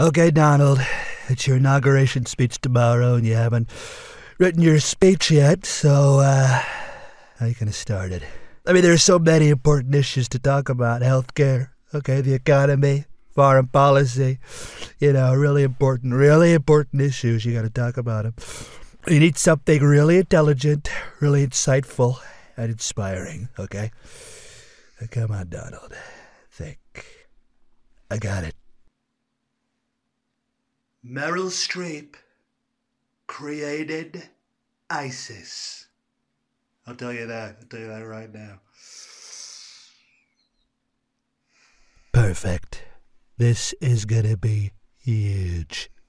Okay, Donald, it's your inauguration speech tomorrow, and you haven't written your speech yet, so, how are you gonna start it? I mean, there are so many important issues to talk about. Healthcare, okay, the economy, foreign policy, really important issues. You gotta talk about them. You need something really intelligent, really insightful, and inspiring, okay? Now, come on, Donald. Think. I got it. Meryl Streep created ISIS. I'll tell you that right now. Perfect. This is gonna be huge.